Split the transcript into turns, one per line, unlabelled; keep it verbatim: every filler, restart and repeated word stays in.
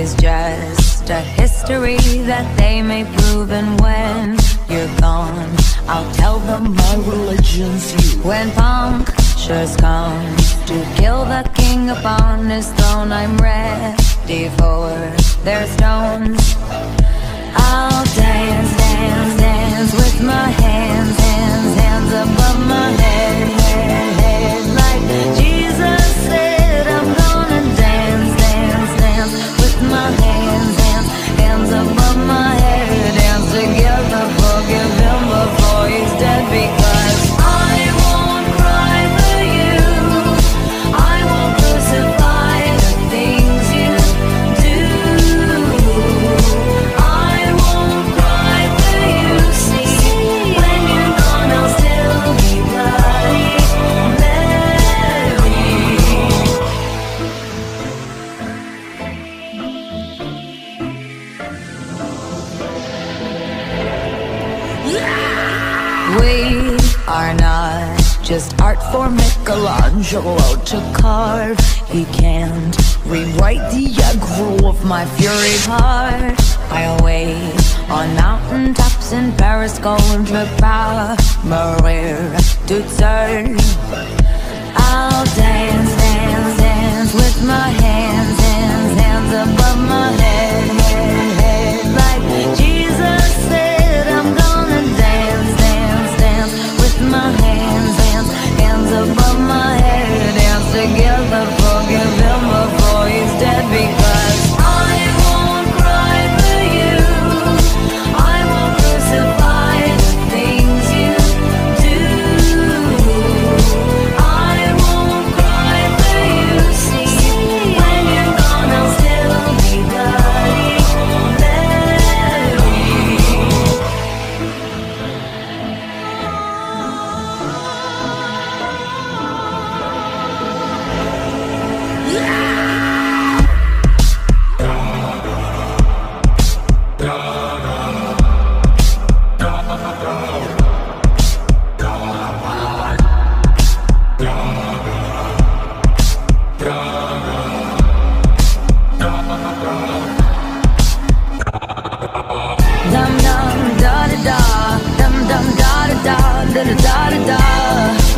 is just a history that they may prove. And when you're gone, I'll tell them my religion's you. When punctures come to kill the king upon his throne, I'm ready for their stones. I'll dance, dance, dance with my hands, hands, hands above my head, head, head. Like Jesus said, I'm gonna dance, dance, dance with my hands, hands, hands above my head. Dance together, forgive him before he's dead, because I won't cry for you, I won't crucify the things you do. I won't cry for you, see, when you're gone I'll still be bloody Mary. We are not just art for Michelangelo to carve. He can't rewrite the aggro of my fury heart. I'll wait on mountain tops in Paris, going to power, Maria to turn. I'll dance, dance, dance with my hands, hands, hands above my head, head, head. Like Jesus said, I'm gonna dance, dance, dance with my hands, hands, hands above my head. Dance together, forgive him before he's dead, because I won't cry for you, I won't crucify the things you do. I won't cry for you, see, when you're gone I'll still be bloody Mary. Dum dum da da da, dum dum da da da da da da da.